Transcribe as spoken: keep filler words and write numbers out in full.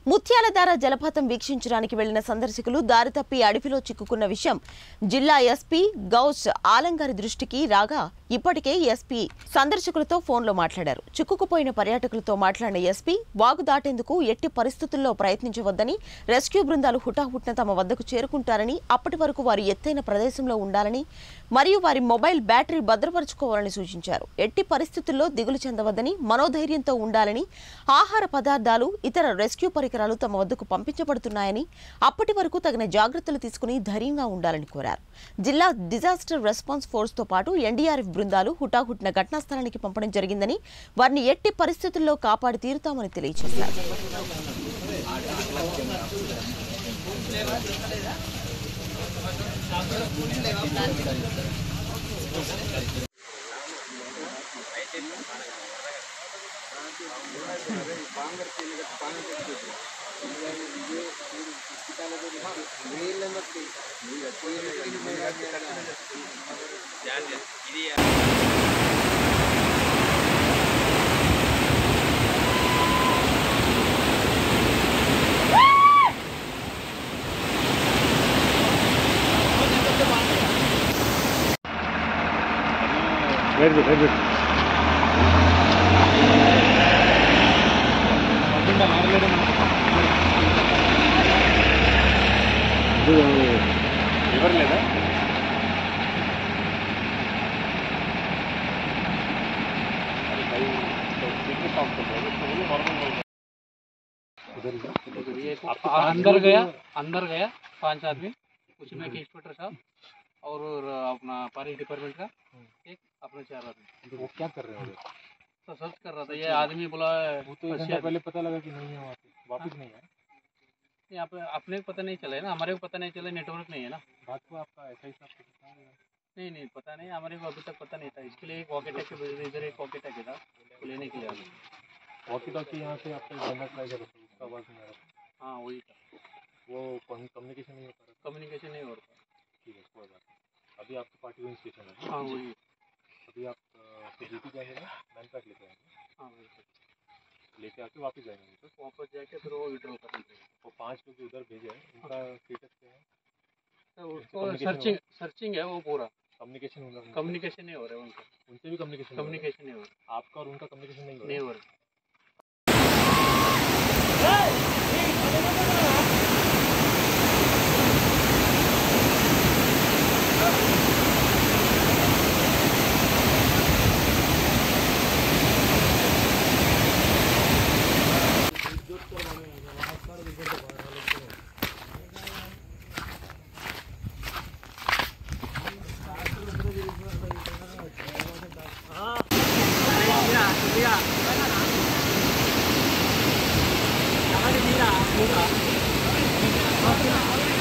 ముత్యాలధార జలపాతం వీక్షించడానికి వెళ్లిన సందర్శకులు దారి తప్పి అడవిలో చిక్కుకున్న విషయం జిల్లా ఎస్పీ గౌస్ ఆలంగారి దృష్టికి రాగా ఇప్పటికే ఎస్పీ సందర్శకులతో ఫోన్లో మాట్లాడారు. చిక్కుకుపోయిన పర్యాటకులతో మాట్లాడిన ఎస్పీ వాగు దాటేందుకు ఎట్టి పరిస్థితుల్లో ప్రయత్నించవద్దని, రెస్క్యూ బృందాలు హుటాహుటిన తమ వద్దకు చేరుకుంటారని, అప్పటి వరకు వారు ఎత్తైన ప్రదేశంలో ఉండాలని మరియు వారి మొబైల్ బ్యాటరీ భద్రపరుచుకోవాలని సూచించారు. ఎట్టి పరిస్థితుల్లో దిగులు చెందవద్దని, మనోధైర్యంతో ఉండాలని, ఆహార పదార్థాలు ఇతర రెస్క్యూ పరికరాలు తమ వద్దకు పంపించబడుతున్నాయని, అప్పటి వరకు తగిన జాగ్రత్తలు తీసుకుని ధైర్యంగా ఉండాలని కోరారు. జిల్లా డిజాస్టర్ రెస్పాన్స్ ఫోర్స్ తో పాటు ఎన్డీఆర్ఎఫ్ బృందాలు హుటాహుటిన ఘటనా స్థలానికి పంపడం జరిగిందని, వారిని ఎట్టి పరిస్థితుల్లో కాపాడి తీరుతామని తెలియజేశారు. Very good, very good. River leda? अंदर गया अंदर गया पांच आदमी, उसमें एक इंस्पेक्टर साहब और अपना फॉरेस्ट डिपार्टमेंट का एक, अपने चार आदमी। वो क्या कर रहे हो? तो सर्च कर रहा था। ये आदमी बोला वो तो एक घंटा पहले पता लगा कि नहीं है, वहाँ पे वापस नहीं है। यहाँ पे अपने को पता नहीं चला है ना, हमारे को पता नहीं चला, नेटवर्क नहीं है ना। बात को आपका ऐसा ही साफ नहीं नहीं पता नहीं, हमारे को अभी तक पता नहीं था। इसके लिए एक वॉकी टॉकी, इधर एक वॉकी टॉकी था, तो लेने के लिए आ गए। वॉकी टॉकी यहाँ से आपका जनरल ट्राई करो, उसका आवाज़ नहीं आ रहा। हाँ वही था, वो कम्युनिकेशन नहीं हो पा रहा। कम्युनिकेशन नहीं हो रहा। ठीक है, कोई बात नहीं। अभी आपका पार्टी विंग स्टेशन है। हाँ वही। अभी आप ड्यूटी जाएंगे ना, मैन पैक लेके आएंगे। हाँ वही लेके आके वापस जाएंगे। तो वापस जाके फिर वो विड्रॉ करेंगे। वो पाँच लोग उधर भेजे हैं, उनका स्टेटस क्या है? तो उसको सर्चिंग सर्चिंग है वो पूरा। कम्युनिकेशन हो रहा है? कम्युनिकेशन नहीं हो रहा है उनका। उनसे भी कम्युनिकेशन कम्युनिकेशन नहीं हो रहा। आपका और उनका कम्युनिकेशन नहीं हो नहीं हो रहा। हाँ